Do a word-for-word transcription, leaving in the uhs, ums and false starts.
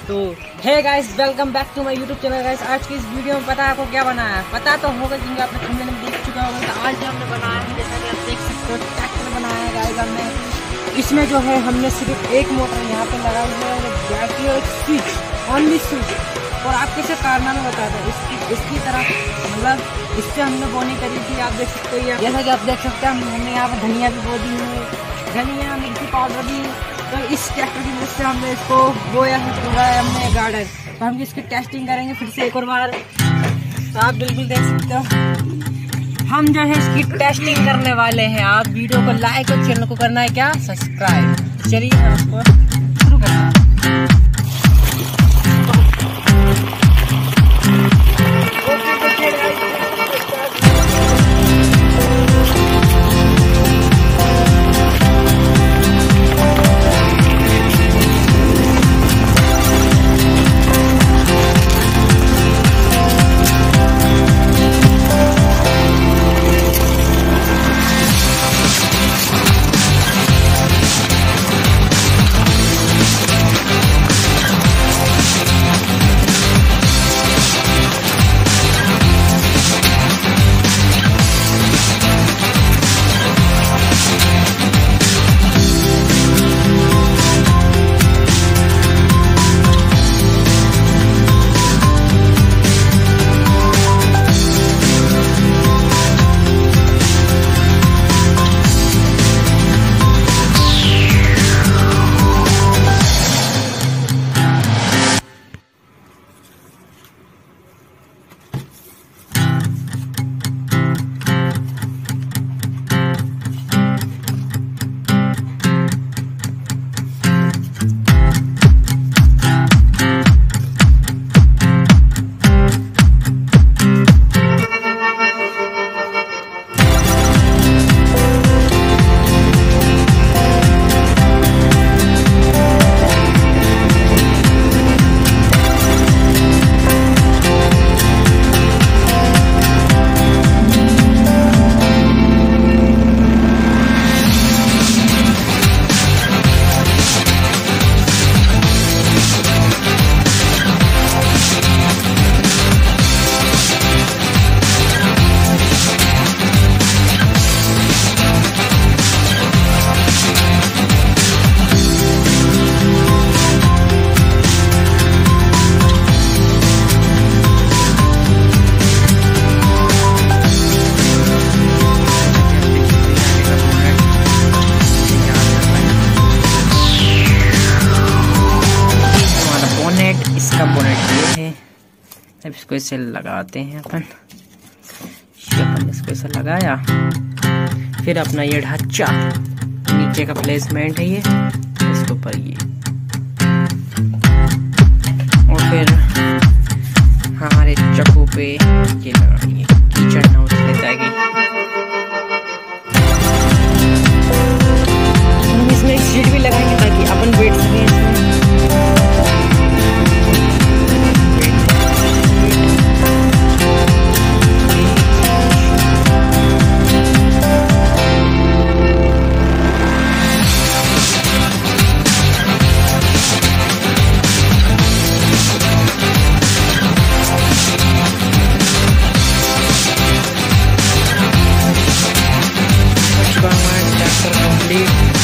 तो hey guys, welcome back to my YouTube channel. Guys, आज की इस वीडियो में पता है आपको क्या बनाया है? पता तो होगा क्योंकि आपने थंबनेल में देख चुका होगा। तो आज हमने बनाया है, जैसा कि आप देख सकते हो, ट्रैक्टर बनाया है गाइस हमने। इसमें जो है हमने सिर्फ एक मोटर यहाँ पे लगा हुआ है, बैटरी और स्विच, ओनली स्विच। और आपको इसे कारनामे बताता है इसकी इसकी तरह, मतलब इससे हमने बोनी करी थी। आप देख सकते हो, जैसा कि आप देख सकते हैं हमने यहाँ पर धनिया भी बो दी है, धनिया मिर्ची पाउडर भी। तो इस ट्रैक्टर की वजह से हमने इसको बोया है पूरा हमने गार्डन। तो हम इसकी टेस्टिंग करेंगे फिर से एक और बार। तो आप बिल्कुल देख सकते हो हम जो है इसकी टेस्टिंग करने वाले हैं। आप वीडियो को लाइक और चैनल को करना है क्या, सब्सक्राइब। चलिए हम इसको शुरू करते हैं। इसका बोनेट ये है। अब इसको इसे लगाते हैं अपन। अपन इसको इसे लगाया, फिर अपना ये ढांचा नीचे का प्लेसमेंट है ये, इसके ऊपर ये, और फिर हमारे चक्कू पे ये लगाएंगे, कीचड़ ना उछले ताकि। हम इसमें एक सीट भी लगाएंगे ताकि अपन बैठ सकें इसमें। Complete